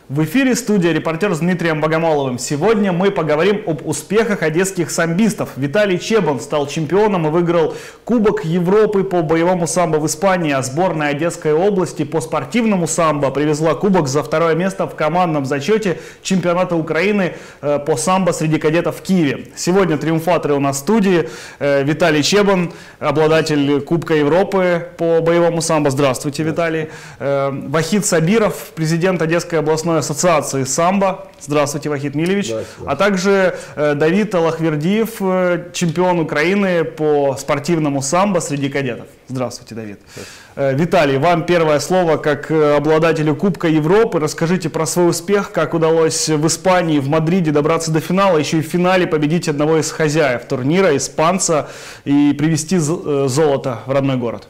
В эфире студия «Репортер» с Дмитрием Богомоловым. Сегодня мы поговорим об успехах одесских самбистов. Виталий Чебан стал чемпионом и выиграл Кубок Европы по боевому самбо в Испании, а сборная Одесской области по спортивному самбо привезла кубок за второе место в командном зачете чемпионата Украины по самбо среди кадетов в Киеве. Сегодня триумфаторы у нас в студии. Виталий Чебан, обладатель Кубка Европы по боевому самбо. Здравствуйте, Виталий. Вахид Сабиров, президент Одесской областной ассоциации самбо. Здравствуйте, Вахид Милевич. А также Давид Аллахвердиев, чемпион Украины по спортивному самбо среди кадетов. Здравствуйте, Давид. Виталий, вам первое слово как обладателю Кубка Европы. Расскажите про свой успех, как удалось в Испании, в Мадриде добраться до финала, еще и в финале победить одного из хозяев турнира, испанца, и привезти золото в родной город.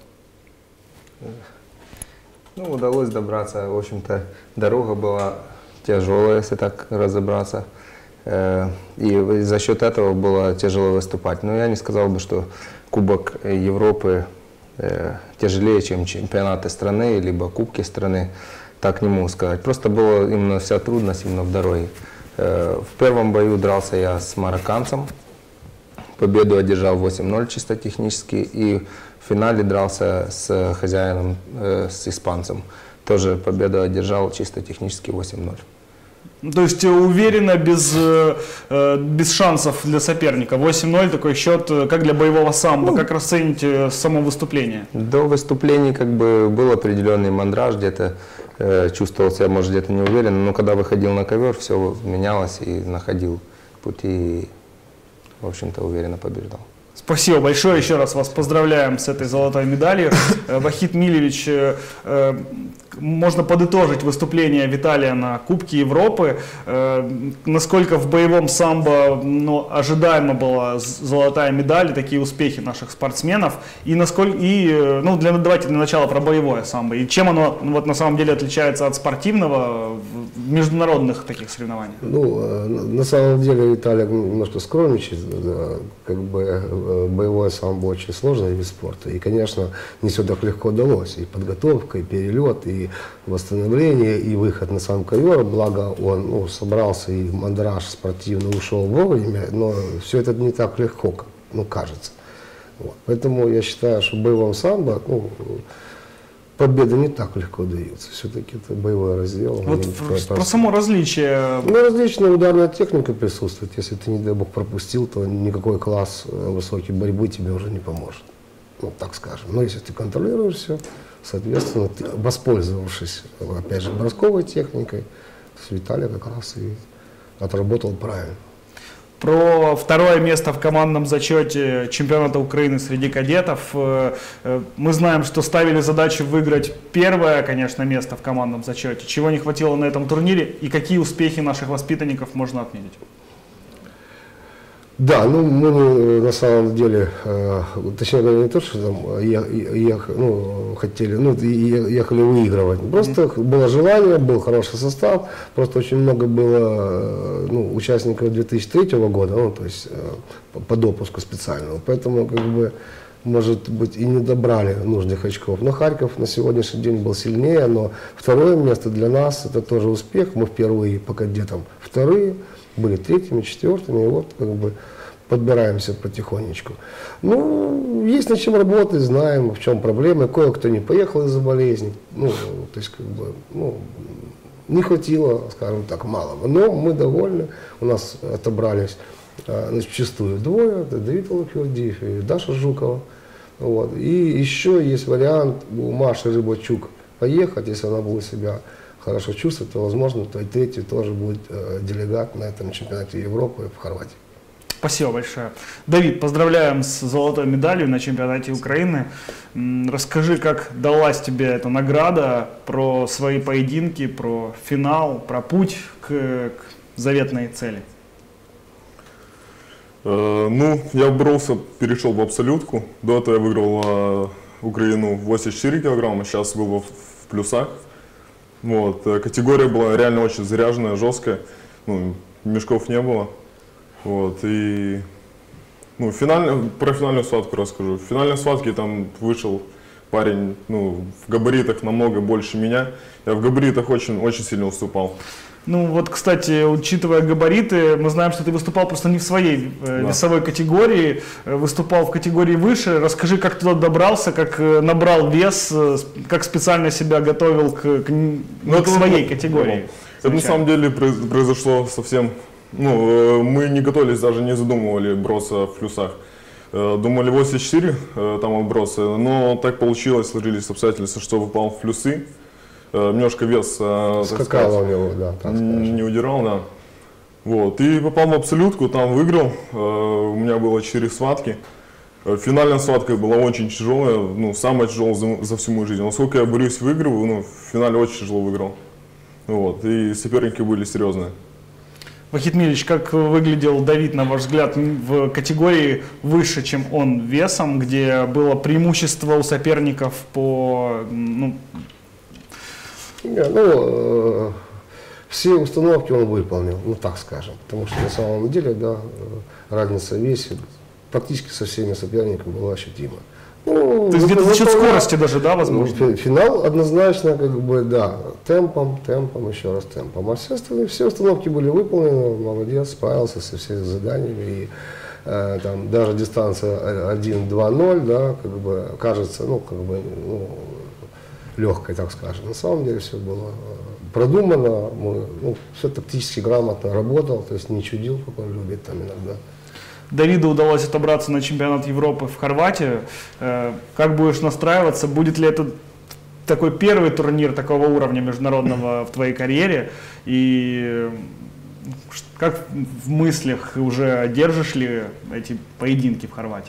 Ну, удалось добраться, в общем-то, дорога была тяжелая, если так разобраться, и за счет этого было тяжело выступать. Но я не сказал бы, что Кубок Европы тяжелее, чем чемпионаты страны, либо Кубки страны, так не могу сказать. Просто была именно вся трудность именно в дороге. В первом бою дрался я с марокканцем, победу одержал 8-0 чисто технически, и в финале дрался с хозяином, с испанцем. Тоже победу одержал чисто технически 8-0. То есть уверенно, без шансов для соперника. 8-0 такой счет, как для боевого самбо. Как расцените само выступление? До выступления как бы был определенный мандраж, где-то чувствовал себя, может, где-то не уверен, но когда выходил на ковер, все менялось и находил пути, и, в общем-то, уверенно побеждал. Спасибо большое, еще раз вас поздравляем с этой золотой медалью. Вахид Милевич, можно подытожить выступление Виталия на Кубке Европы. Насколько в боевом самбо ожидаемо была золотая медаль, такие успехи наших спортсменов, и насколько, давайте для начала про боевое самбо, и чем оно на самом деле отличается от спортивного в международных таких соревнованиях? На самом деле Виталий немножко скромничает, как бы боевое самбо очень сложный вид спорта, и, конечно, не все так легко удалось, и подготовка, и перелет, и восстановление, и выход на сам ковер, благо он собрался, и мандраж спортивный ушел вовремя, но все это не так легко, как кажется. Вот. Поэтому я считаю, что в боевом самбо победы не так легко даются, все-таки это боевой раздел. Вот про само различие. Различная ударная техника присутствует, если ты, не дай бог, пропустил, то никакой класс высокой борьбы тебе уже не поможет, так скажем. Но если ты контролируешь все, соответственно, ты, воспользовавшись, опять же, бросковой техникой, Виталий как раз и отработал правильно. Про второе место в командном зачете чемпионата Украины среди кадетов. Мы знаем, что ставили задачу выиграть первое, конечно, место в командном зачете. Чего не хватило на этом турнире и какие успехи наших воспитанников можно отметить? Да, мы на самом деле, точнее говоря, не то, что там ехали выигрывать. Просто было желание, был хороший состав, просто очень много было участников 2003 года, то есть по допуску специального. Поэтому, как бы, может быть, и не добрали нужных очков. Но Харьков на сегодняшний день был сильнее, но второе место для нас это тоже успех. Мы впервые по кадетам вторые. Были третьими, четвертыми, и вот как бы подбираемся потихонечку. Есть над чем работать, знаем, в чем проблемы. Кое-кто не поехал из-за болезни. То есть, как бы, не хватило, скажем так, малого. Но мы довольны. У нас отобрались вчистую двое. Это Давид Аллахвердиев и Даша Жукова. Вот. И еще есть вариант у Маши Рыбачук поехать, если она будет себя хорошо чувствовать, то, возможно, то и третий тоже будет делегат на этом чемпионате Европы в Хорватии. Спасибо большое. Давид, поздравляем с золотой медалью на чемпионате Украины. Расскажи, как далась тебе эта награда, про свои поединки, про финал, про путь к заветной цели. Я боролся, перешел в абсолютку. До этого я выиграл Украину 84 килограмма, сейчас был в плюсах. Вот. Категория была реально очень заряженная, жесткая, мешков не было. Вот. И про финальную схватку расскажу. В финальной схватке там вышел парень в габаритах намного больше меня. Я в габаритах очень сильно уступал. Ну вот, кстати, учитывая габариты, мы знаем, что ты выступал просто не в своей весовой категории, выступал в категории выше. Расскажи, как туда добрался, как набрал вес, как специально себя готовил к своей категории. Это на самом деле произошло совсем... Ну, мы не готовились, даже не задумывали броса в плюсах. Думали 84 там отбросы, но так получилось, сложились обстоятельства, что выпал в плюсы. Немножко вес, скакал у него, да, так не удирал, да. Вот, и попал в абсолютку, там выиграл. У меня было 4 схватки. Финальная схватка была очень тяжелая, ну, самая тяжелая за всю мою жизнь. Насколько я борюсь, выигрываю, ну, в финале очень тяжело выиграл. Вот, и соперники были серьезные. Вахид Милич, как выглядел Давид, на ваш взгляд, в категории выше, чем он весом, где было преимущество у соперников по... Все установки он выполнил, ну так скажем, потому что на самом деле, да, разница в весе практически со всеми соперниками была ощутима. Ну, то есть где-то за счет скорости даже, да, возможно? Финал однозначно, как бы, да, темпом, еще раз темпом. А все установки были выполнены, молодец, справился со всеми заданиями. И там даже дистанция 1-2-0, да, как бы, кажется, легкой, так скажем. На самом деле все было продумано, все тактически грамотно работал, то есть не чудил, как он любит там иногда. Давиду удалось отобраться на чемпионат Европы в Хорватии. Как будешь настраиваться? Будет ли это такой первый турнир такого уровня международного в твоей карьере? И как в мыслях уже держишь ли эти поединки в Хорватии?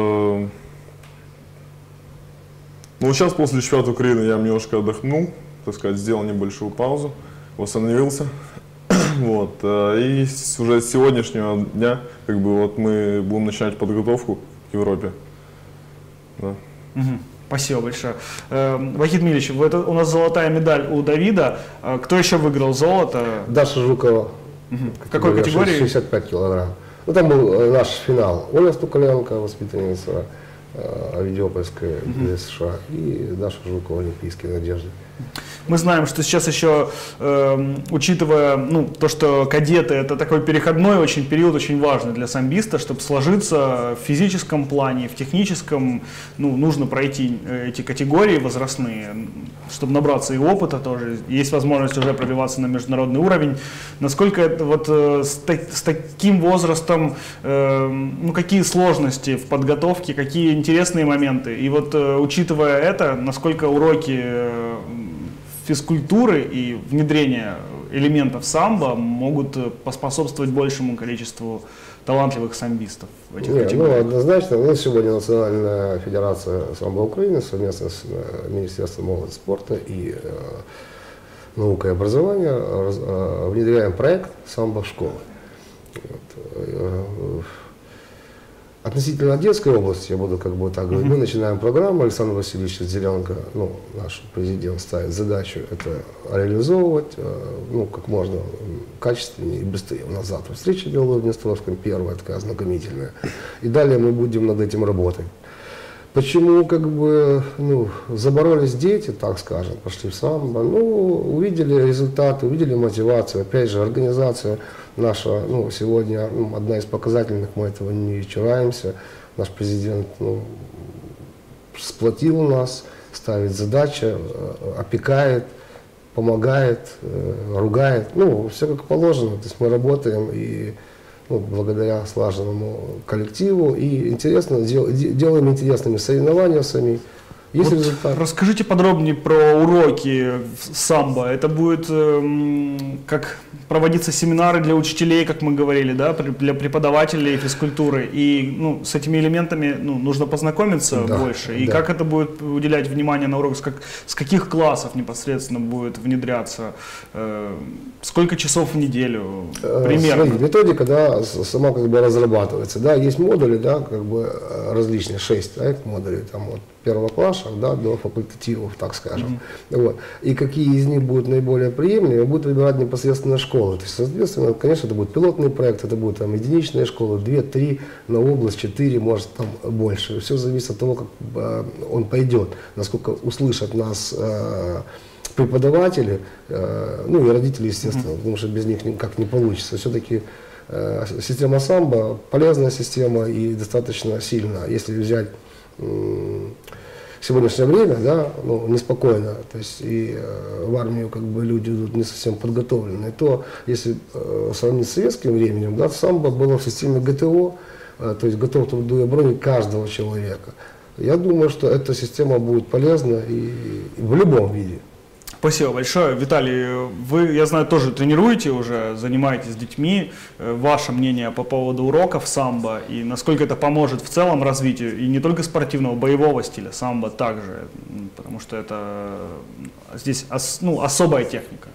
Ну, сейчас после чемпионата Украины я немножко отдохнул, так сказать, сделал небольшую паузу, восстановился. Вот. И уже с сегодняшнего дня как бы, вот, мы будем начинать подготовку к Европе. Да. Спасибо большое. Вахид Милич, у нас золотая медаль у Давида. Кто еще выиграл золото? Даша Жукова. В какой категории? 65 килограмм. Ну, там был наш финал. Оля Стукаленко, воспитанница Авидиопольской США, и Даша Жукова, олимпийские надежды. Мы знаем, что сейчас еще, учитывая то, что кадеты это такой переходной очень период, очень важный для самбиста, чтобы сложиться в физическом плане, в техническом, нужно пройти эти категории возрастные, чтобы набраться и опыта тоже. Есть возможность уже пробиваться на международный уровень. Насколько это вот с таким возрастом, какие сложности в подготовке, какие интересные моменты? И вот учитывая это, насколько уроки физкультуры и внедрение элементов самбо могут поспособствовать большему количеству талантливых самбистов в этих категориях? Однозначно. Сегодня Национальная федерация самбо Украины совместно с Министерством молодежи, спорта и науки и образования внедряем проект самбо-школы. Относительно детской области, я буду как бы так говорить, мы начинаем программу, Александр Васильевич Зеленко, наш президент, ставит задачу это реализовывать, как можно качественнее и быстрее. У нас завтра встреча в Днестровском, первая, такая ознакомительная. И далее мы будем над этим работать. Почему заборолись дети, так скажем, пошли в самбо, увидели результаты, увидели мотивацию, опять же, организация наша, сегодня одна из показательных, мы этого не чураемся, наш президент сплотил нас, ставит задачи, опекает, помогает, ругает, все как положено, то есть мы работаем и благодаря слаженному коллективу и делаем интересными соревнования сами. Есть результат. Расскажите подробнее про уроки самбо. Это будет как проводиться семинары для учителей, как мы говорили, да, для преподавателей физкультуры. И с этими элементами нужно познакомиться больше. И как это будет уделять внимание на урок, с каких классов непосредственно будет внедряться, сколько часов в неделю примерно? Методика, да, сама разрабатывается. Да, есть модули, да, различные, 6 модулей, там от первоклассов, да, до факультативов, так скажем. Вот. И какие из них будут наиболее приемлемые, будут выбирать непосредственно школы. То есть, соответственно, конечно, это будет пилотный проект, это будут там единичные школы, 2-3 на область, 4, может там больше. Все зависит от того, как он пойдет, насколько услышат нас преподаватели, ну и родители, естественно, потому что без них никак не получится. Все-таки система самбо полезная система и достаточно сильная. Если взять сегодняшнее время, да, ну, неспокойно, то есть и в армию как бы люди идут не совсем подготовленные, то если сравнить с советским временем, да, самбо было в системе ГТО, то есть готов к труду и обороне каждого человека. Я думаю, что эта система будет полезна и в любом виде. Спасибо большое. Виталий, вы, я знаю, тоже тренируете уже, занимаетесь с детьми. Ваше мнение по поводу уроков самбо и насколько это поможет в целом развитию и не только спортивного, боевого стиля самбо также, потому что это здесь особая техника.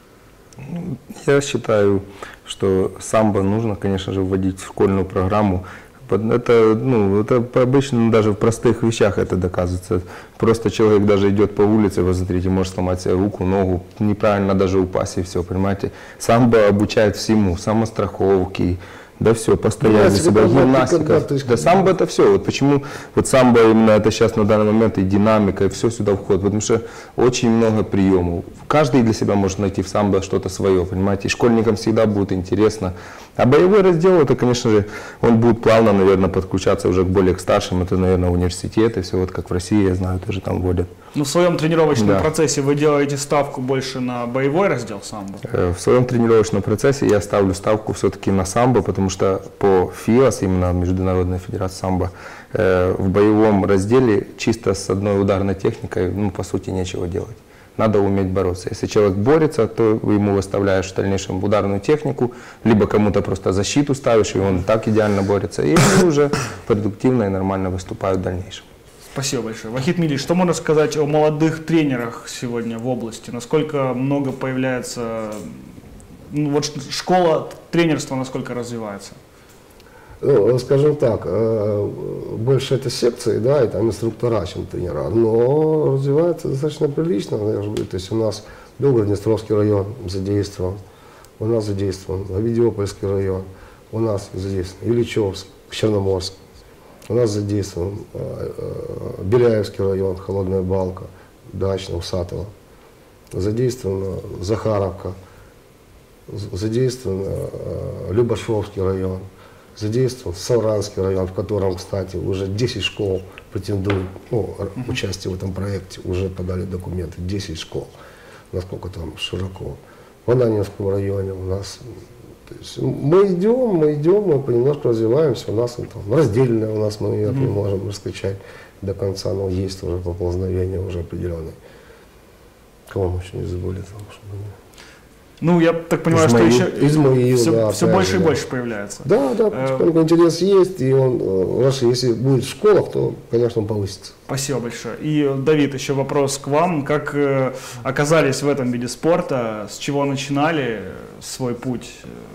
Я считаю, что самбо нужно, конечно же, вводить в школьную программу. Это обычно даже в простых вещах это доказывается. Просто человек даже идет по улице, вы смотрите, может сломать себе руку, ногу, неправильно даже упасть и все, понимаете. Самбо обучает всему, самостраховке, да все, постоянно себя, гимнастика. Да самбо это все. Вот почему вот самбо именно это сейчас на данный момент и динамика, и все сюда входит, потому что очень много приемов. Каждый для себя может найти в самбо что-то свое, понимаете. И школьникам всегда будет интересно. А боевой раздел, это, конечно же, он будет плавно, наверное, подключаться уже к более старшим. Это, наверное, университеты, все вот как в России, я знаю, тоже там вводят. Ну, в своем тренировочном процессе вы делаете ставку больше на боевой раздел самбо? В своем тренировочном процессе я ставлю ставку все-таки на самбо, потому что по ФИАС, именно Международная федерация самбо, в боевом разделе чисто с одной ударной техникой, ну, по сути, нечего делать. Надо уметь бороться. Если человек борется, то ему выставляешь в дальнейшем ударную технику, либо кому-то просто защиту ставишь, и он так идеально борется, и они уже продуктивно и нормально выступают в дальнейшем. Спасибо большое. Вахид Милич, что можно сказать о молодых тренерах сегодня в области? Насколько много появляется, ну, вот школа тренерства, насколько развивается? Ну, скажем так, больше это секции, да, и там инструктора, чем тренера, но развивается достаточно прилично, я же говорю, то есть у нас Белгород-Днестровский район задействован, у нас задействован Авидиопольский район, у нас задействован Ильичевск, Черноморск, у нас задействован Беляевский район, Холодная Балка, Дачный, Усатово, задействована Захаровка, задействован Любашовский район, задействован Савранский район, в котором, кстати, уже 10 школ претендуют, ну, участие в этом проекте, уже подали документы, 10 школ, насколько там широко. В Ананьевском районе у нас, то есть мы идем, мы понемножку развиваемся, у нас там раздельное, у нас мы не можем раскачать до конца, но есть уже поползновения уже определенные. Кого мы еще не забыли там, чтобы... Ну, я так понимаю, что еще все больше и больше появляется. Да, потихоньку интерес есть, и он, если будет в школах, то, конечно, он повысится. Спасибо большое. И, Давид, еще вопрос к вам. Как оказались в этом виде спорта? С чего начинали свой путь?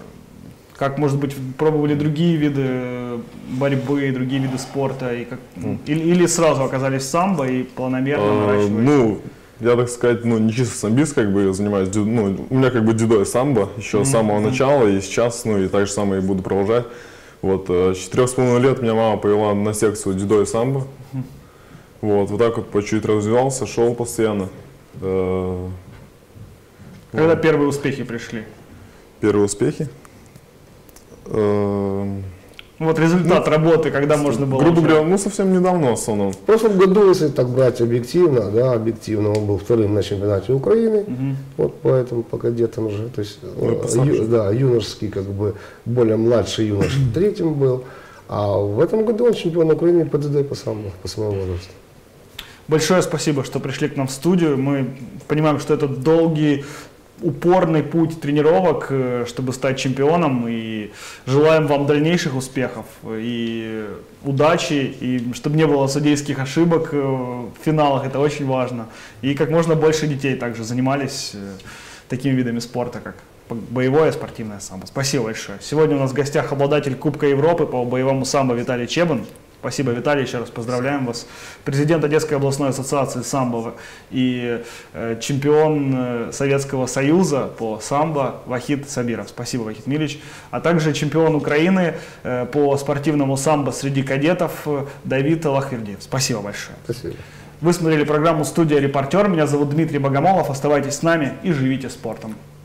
Как, может быть, пробовали другие виды борьбы, другие виды спорта? И как, или сразу оказались в самбо и планомерно наращивали? Я, так сказать, не чисто самбист, как бы занимаюсь, у меня как бы дзюдо и самбо еще с самого начала, и сейчас, и так же самое и буду продолжать. Вот, с 4,5 лет меня мама повела на секцию дзюдо и самбо. Вот так вот по чуть развивался, шел постоянно. Когда первые успехи пришли? Первые успехи? Вот результат работы, когда можно было... Грубо говоря, совсем недавно в основном. В прошлом году, если так брать объективно, он был вторым на чемпионате Украины, вот поэтому по кадетам уже, то есть, юношеский, как бы, более младший юнош третьим был, а в этом году он чемпион Украины по ДД по самому возрасту. Большое спасибо, что пришли к нам в студию. Мы понимаем, что это долгий, упорный путь тренировок, чтобы стать чемпионом, и желаем вам дальнейших успехов и удачи, и чтобы не было судейских ошибок в финалах, это очень важно, и как можно больше детей также занимались такими видами спорта, как боевое спортивное самбо. Спасибо большое. Сегодня у нас в гостях обладатель Кубка Европы по боевому самбо Виталий Чебан. Спасибо, Виталий, еще раз поздравляем вас. Президент Одесской областной ассоциации самбо и чемпион Советского Союза по самбо Вахид Сабиров. Спасибо, Вахид Милич. А также чемпион Украины по спортивному самбо среди кадетов Давид Лахвердиев. Спасибо большое. Спасибо. Вы смотрели программу «Студия Репортер». Меня зовут Дмитрий Богомолов. Оставайтесь с нами и живите спортом.